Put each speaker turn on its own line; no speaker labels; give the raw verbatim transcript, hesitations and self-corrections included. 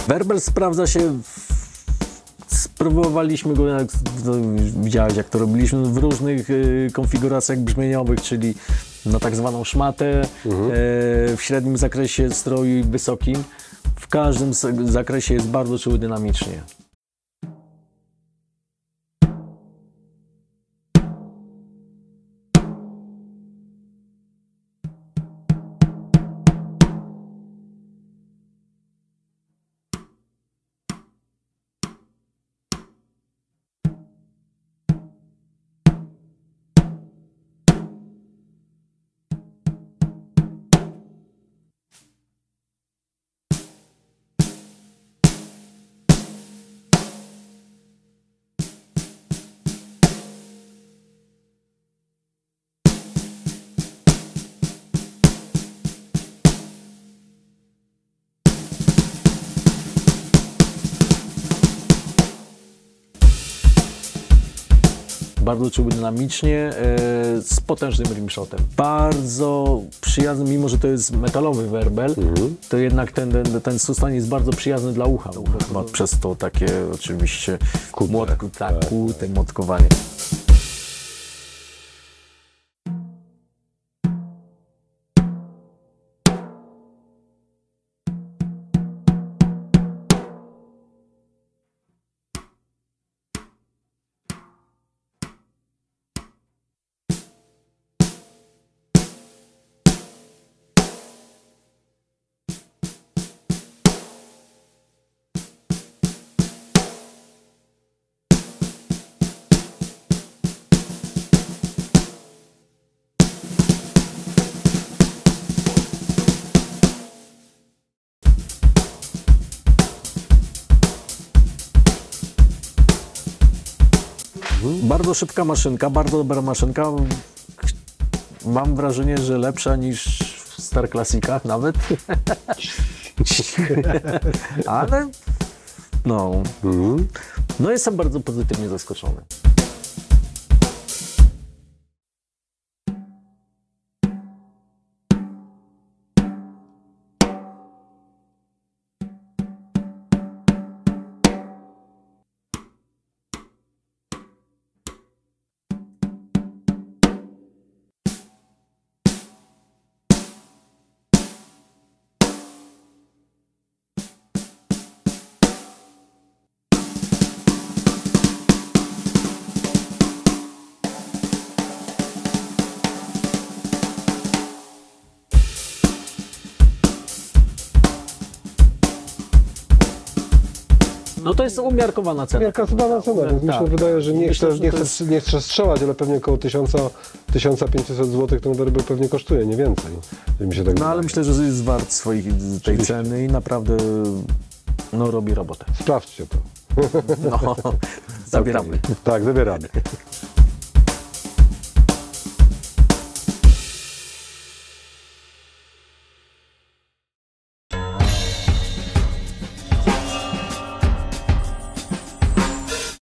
Werbel sprawdza się, w... spróbowaliśmy go, jak widziałeś, jak to robiliśmy, w różnych y, konfiguracjach brzmieniowych, czyli na tak zwaną szmatę, mhm. y, w średnim zakresie stroju i wysokim. W każdym zakresie jest bardzo czuły dynamicznie. Bardzo czuły dynamicznie, e, z potężnym rimshotem. Bardzo przyjazny, mimo że to jest metalowy werbel, mhm. to jednak ten, ten, ten sustain jest bardzo przyjazny dla ucha. Ma przez to takie oczywiście kute, młotku, tak, tak, kute, młotkowanie. Bardzo szybka maszynka, bardzo dobra maszynka. Mam wrażenie, że lepsza niż w Star Classicach nawet. Ale no, mhm. no jestem bardzo pozytywnie zaskoczony. No to jest umiarkowana cena.
Umiarkowana cena, więc tak. Mi się wydaje, że nie chcę, nie, chcę, jest... nie chcę strzelać, ale pewnie około tysiąc, tysiąc pięćset złotych ten werbel pewnie kosztuje, nie więcej. Mi się tak
no
wydaje.
ale myślę, że jest wart swoich, tej ceny i naprawdę no, robi robotę.
Sprawdźcie to.
No, zabieramy.
Tak, zabieramy.